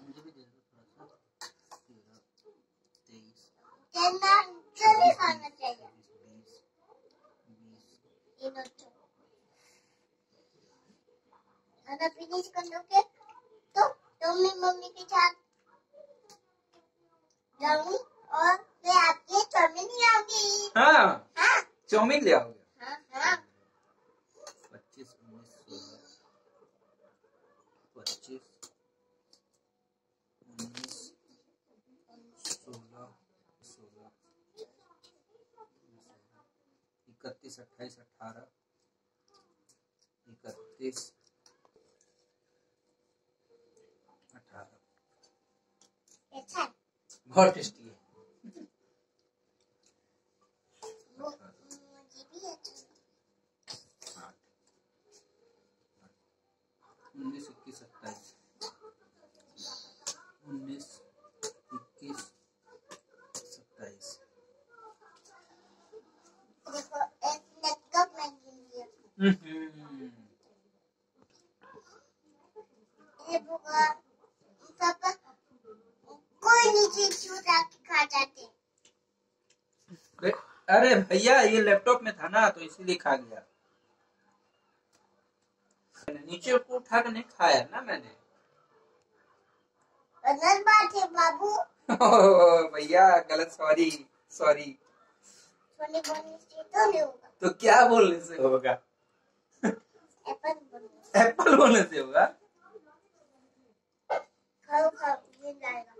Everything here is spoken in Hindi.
मुझे भी दे दो थोड़ा सा। 13, 23, जल्दी खाना चाहिए। 20, खाना फिनिश कर दोगे तो मम्मी के साथ जाऊंगी और मैं आपके चाउमीन ले आऊंगी। हाँ हाँ चाउमीन ले आओगे। हाँ हाँ 25, 19, 25, 19, 16, 31, 28, 18, 31, 18। अच्छा है। बहुत टेस्टी है। मुझे भी अच्छा 19, 21, 27, 19, 21, 27। देखो एक लैपटॉप में गिन ये बुआ पापा कोई नीचे छूटा के खा जाते। अरे भैया ये लैपटॉप में था ना तो इसीलिए खा गया। नीचे को उठा के नहीं खाया ना मैंने। गलत बात है बाबू। भैया गलत सॉरी सॉरी। सोने बोलने से तो नहीं होगा। तो क्या बोलने से होगा? एप्पल एप्पल बोलने से होगा। खाओ खाओ गिन जाएगा।